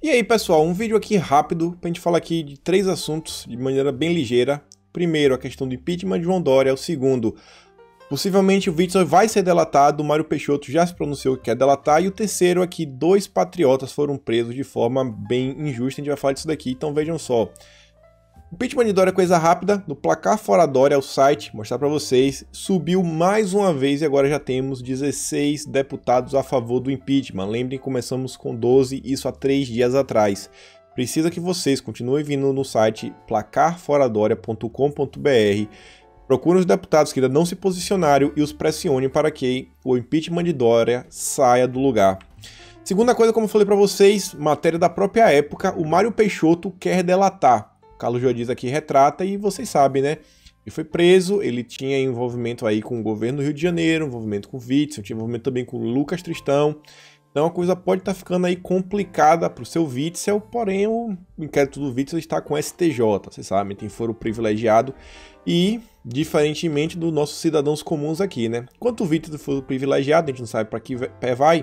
aí, pessoal, um vídeo aqui rápido pra gente falar aqui de 3 assuntos de maneira bem ligeira. Primeiro, a questão do impeachment de João Dória. O segundo, possivelmente o Witzel vai ser delatado, o Mário Peixoto já se pronunciou que quer delatar. E o terceiro aqui, 2 patriotas foram presos de forma bem injusta, a gente vai falar disso daqui, então vejam só. Impeachment de Dória é coisa rápida, no Placar Fora Dória, o site, mostrar para vocês, subiu mais uma vez e agora já temos 16 deputados a favor do impeachment. Lembrem que começamos com 12, isso há 3 dias atrás. Precisa que vocês continuem vindo no site placarforadoria.com.br, procurem os deputados que ainda não se posicionaram e os pressionem para que o impeachment de Dória saia do lugar. Segunda coisa, como eu falei para vocês, matéria da própria época, o Mário Peixoto quer delatar. Carlos Jordiz aqui retrata e vocês sabem, né? Ele foi preso, ele tinha envolvimento aí com o governo do Rio de Janeiro, envolvimento com o Witzel, tinha envolvimento também com o Lucas Tristão. Então a coisa pode estar ficando aí complicada para o seu Witzel, porém o inquérito do Witzel está com o STJ, vocês sabem, tem foro privilegiado e diferentemente dos nossos cidadãos comuns aqui, né? Enquanto o Witzel for privilegiado, a gente não sabe para que pé vai.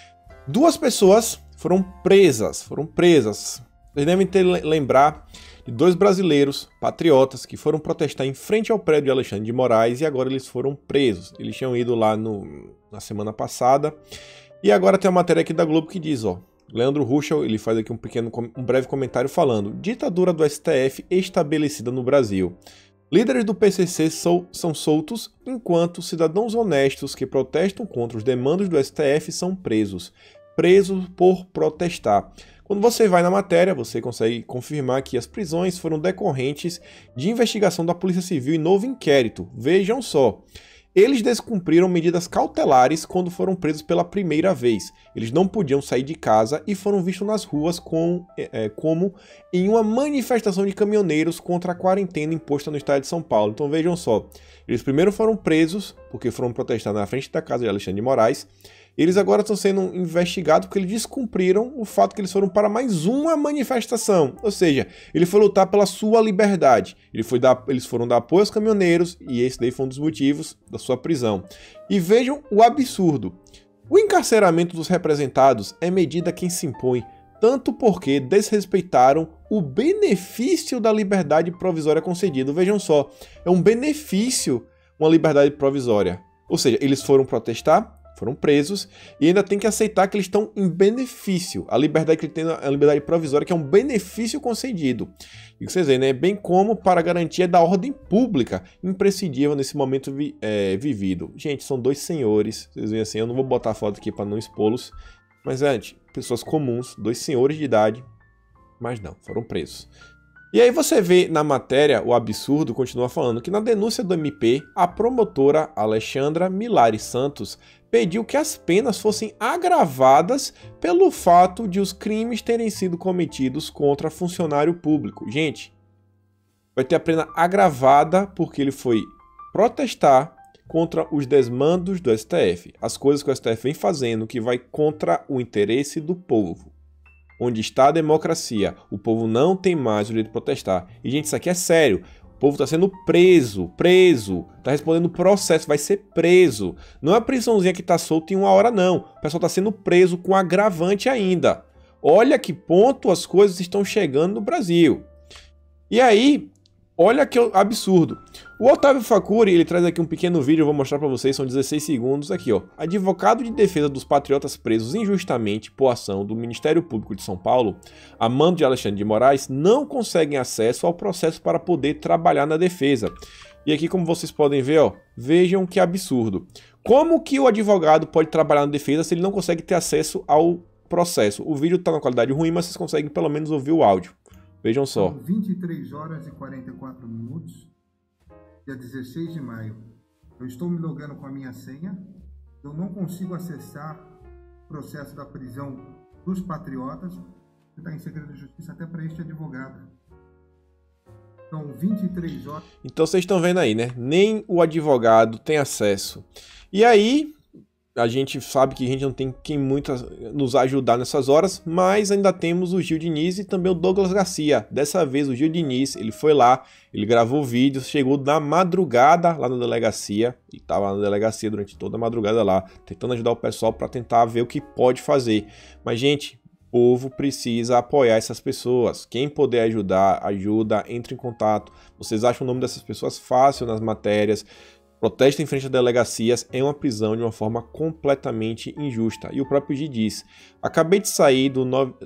2 pessoas foram presas. Vocês devem lembrar de 2 brasileiros patriotas que foram protestar em frente ao prédio de Alexandre de Moraes e agora eles foram presos. Eles tinham ido lá na semana passada e agora tem uma matéria aqui da Globo que diz, ó, Leandro Ruschel, ele faz aqui um breve comentário falando: ditadura do STF estabelecida no Brasil. Líderes do PCC são soltos, enquanto cidadãos honestos que protestam contra os demandos do STF são presos por protestar. Quando você vai na matéria, você consegue confirmar que as prisões foram decorrentes de investigação da Polícia Civil e novo inquérito. Vejam só, eles descumpriram medidas cautelares quando foram presos pela primeira vez. Eles não podiam sair de casa e foram vistos nas ruas como em uma manifestação de caminhoneiros contra a quarentena imposta no estado de São Paulo. Então vejam só, eles primeiro foram presos porque foram protestar na frente da casa de Alexandre de Moraes. Eles agora estão sendo investigados porque eles descumpriram o fato que eles foram para mais uma manifestação. Ou seja, ele foi lutar pela sua liberdade. Eles foram dar apoio aos caminhoneiros e esse daí foi um dos motivos da sua prisão. E vejam o absurdo. O encarceramento dos representados é medida a quem se impõe, tanto porque desrespeitaram o benefício da liberdade provisória concedida. Vejam só, é um benefício, uma liberdade provisória. Ou seja, eles foram protestar, foram presos e ainda tem que aceitar que eles estão em benefício. A liberdade que ele tem, a liberdade provisória, que é um benefício concedido. E vocês veem, né? Bem como para a garantia da ordem pública, imprescindível nesse momento vivido. Gente, são 2 senhores. Vocês veem assim, eu não vou botar a foto aqui para não expô-los. Mas, gente, pessoas comuns, 2 senhores de idade, mas não, foram presos. E aí você vê na matéria, o absurdo continua falando que na denúncia do MP, a promotora Alexandra Milari Santos pediu que as penas fossem agravadas pelo fato de os crimes terem sido cometidos contra funcionário público. Gente, vai ter a pena agravada porque ele foi protestar contra os desmandos do STF. As coisas que o STF vem fazendo que vai contra o interesse do povo. Onde está a democracia, o povo não tem mais o direito de protestar. E, gente, isso aqui é sério. O povo está sendo preso, está respondendo processo, vai ser preso. Não é a prisãozinha que está solta em 1 hora, não. O pessoal está sendo preso com agravante ainda. Olha que ponto as coisas estão chegando no Brasil. E aí, olha que absurdo. O Otávio Facuri, ele traz aqui um pequeno vídeo, eu vou mostrar para vocês, são 16 segundos aqui, ó. Advogado de defesa dos patriotas presos injustamente por ação do Ministério Público de São Paulo, a mando de Alexandre de Moraes, não conseguem acesso ao processo para poder trabalhar na defesa. E aqui, como vocês podem ver, ó, vejam que absurdo. Como que o advogado pode trabalhar na defesa se ele não consegue ter acesso ao processo? O vídeo está na qualidade ruim, mas vocês conseguem pelo menos ouvir o áudio. Vejam só. São 23 horas e 44 minutos, dia 16 de maio. Eu estou me logando com a minha senha. Eu não consigo acessar o processo da prisão dos patriotas, que está em segredo de justiça até para este advogado. São 23 horas. Então vocês estão vendo aí, né? Nem o advogado tem acesso. E aí, a gente sabe que a gente não tem quem muito nos ajudar nessas horas, mas ainda temos o Gil Diniz e também o Douglas Garcia. Dessa vez o Gil Diniz, ele foi lá, ele gravou vídeos, chegou na madrugada lá na delegacia, e estava na delegacia durante toda a madrugada lá, tentando ajudar o pessoal para tentar ver o que pode fazer. Mas, gente, povo precisa apoiar essas pessoas. Quem puder ajudar, ajuda, entre em contato. Vocês acham o nome dessas pessoas fácil nas matérias. Protesto em frente a delegacias é uma prisão de uma forma completamente injusta. E o próprio G diz: acabei de sair do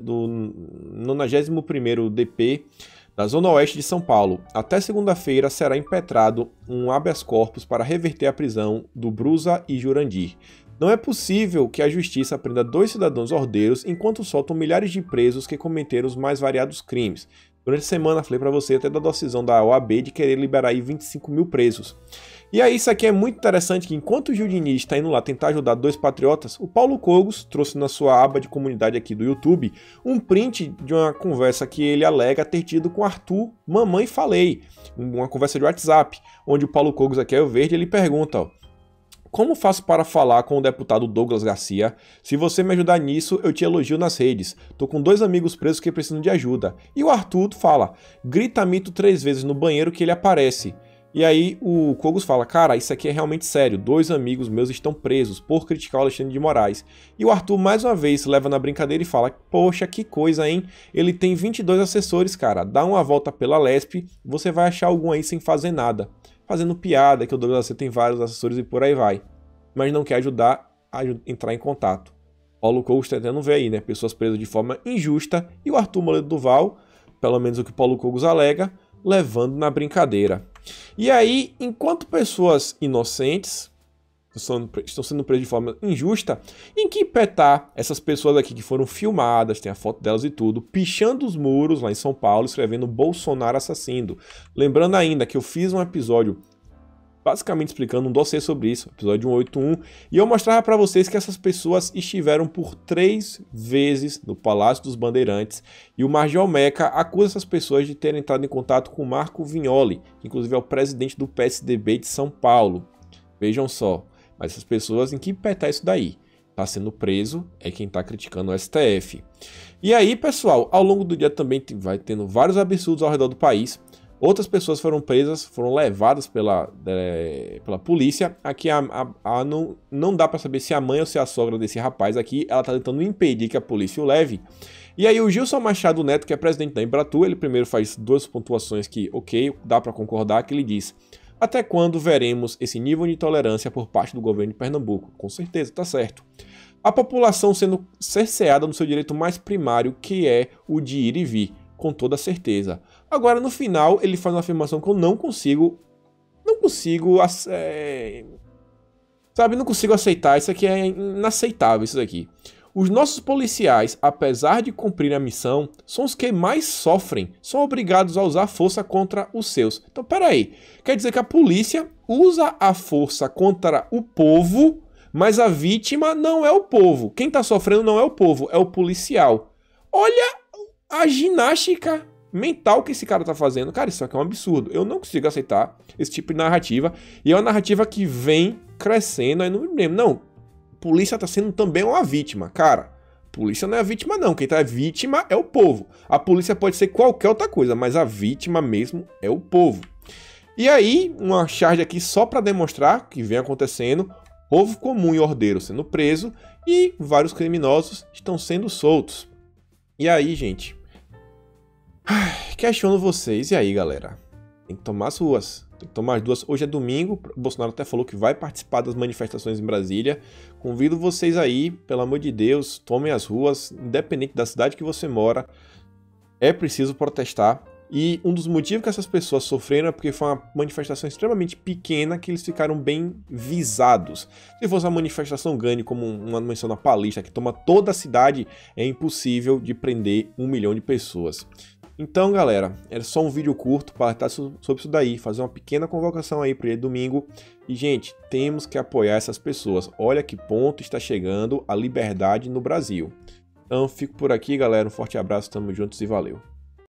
91º DP da Zona Oeste de São Paulo. Até segunda-feira será impetrado um habeas corpus para reverter a prisão do Brusa e Jurandir. Não é possível que a justiça prenda 2 cidadãos ordeiros enquanto soltam milhares de presos que cometeram os mais variados crimes. Durante a semana falei para você até da decisão da OAB de querer liberar aí 25 mil presos. E aí isso aqui é muito interessante, que enquanto o Gil Diniz está indo lá tentar ajudar 2 patriotas, o Paulo Cogos trouxe na sua aba de comunidade aqui do YouTube um print de uma conversa que ele alega ter tido com Arthur Mamãe Falei, uma conversa de WhatsApp, onde o Paulo Cogos aqui é o verde, ele pergunta, ó: como faço para falar com o deputado Douglas Garcia? Se você me ajudar nisso, eu te elogio nas redes. Tô com 2 amigos presos que precisam de ajuda. E o Arthur fala: grita mito 3 vezes no banheiro que ele aparece. E aí o Cogos fala: cara, isso aqui é realmente sério. 2 amigos meus estão presos por criticar o Alexandre de Moraes. E o Arthur mais uma vez leva na brincadeira e fala: poxa, que coisa, hein? Ele tem 22 assessores, cara. Dá uma volta pela Lesp, você vai achar algum aí sem fazer nada. Fazendo piada que o Douglas Garcia tem vários assessores e por aí vai. Mas não quer ajudar a entrar em contato. Paulo Cogos está tentando ver aí, né? Pessoas presas de forma injusta e o Arthur Moledo Duval, pelo menos o que o Paulo Cogos alega, levando na brincadeira. E aí, enquanto pessoas inocentes estão sendo presas de forma injusta, em que petar essas pessoas aqui que foram filmadas, tem a foto delas e tudo, pichando os muros lá em São Paulo, escrevendo Bolsonaro assassino. Lembrando ainda que eu fiz um episódio basicamente explicando um dossiê sobre isso, episódio 181, e eu mostrava para vocês que essas pessoas estiveram por 3 vezes no Palácio dos Bandeirantes, e o Major Meca acusa essas pessoas de terem entrado em contato com o Marco Vignoli, que inclusive é o presidente do PSDB de São Paulo. Vejam só, mas essas pessoas, em que pé tá isso daí? Tá sendo preso é quem tá criticando o STF. E aí, pessoal, ao longo do dia também vai tendo vários absurdos ao redor do país. Outras pessoas foram presas, foram levadas pela polícia. Aqui não dá para saber se a mãe ou se a sogra desse rapaz aqui, ela tá tentando impedir que a polícia o leve. E aí o Gilson Machado Neto, que é presidente da Embratur, ele primeiro faz 2 pontuações que, ok, dá para concordar, que ele diz: até quando veremos esse nível de intolerância por parte do governo de Pernambuco? Com certeza, tá certo. A população sendo cerceada no seu direito mais primário, que é o de ir e vir, com toda certeza. Agora, no final, ele faz uma afirmação que eu não consigo aceitar. Isso aqui é inaceitável, isso daqui. Os nossos policiais, apesar de cumprir a missão, são os que mais sofrem, são obrigados a usar força contra os seus. Então, peraí, quer dizer que a polícia usa a força contra o povo, mas a vítima não é o povo. Quem tá sofrendo não é o povo, é o policial. Olha a ginástica mental que esse cara tá fazendo. Cara, isso aqui é um absurdo. Eu não consigo aceitar esse tipo de narrativa. E é uma narrativa que vem crescendo. Aí não me lembro. Não, polícia tá sendo também uma vítima. Cara, polícia não é a vítima não. Quem tá vítima é o povo. A polícia pode ser qualquer outra coisa, mas a vítima mesmo é o povo. E aí, uma charge aqui só para demonstrar que vem acontecendo. Povo comum e ordeiro sendo preso e vários criminosos estão sendo soltos. E aí, gente, questiono vocês. E aí, galera? Tem que tomar as ruas. Tem que tomar as duas. Hoje é domingo. O Bolsonaro até falou que vai participar das manifestações em Brasília. Convido vocês aí, pelo amor de Deus, tomem as ruas. Independente da cidade que você mora, é preciso protestar. E um dos motivos que essas pessoas sofreram é porque foi uma manifestação extremamente pequena que eles ficaram bem visados. Se fosse uma manifestação grande, como uma menção na Paulista, que toma toda a cidade, é impossível de prender 1 milhão de pessoas. Então, galera, era só um vídeo curto para tratar sobre isso daí, fazer uma pequena convocação aí para ele domingo. E, gente, temos que apoiar essas pessoas. Olha que ponto está chegando a liberdade no Brasil. Então, fico por aqui, galera. Um forte abraço, tamo juntos e valeu.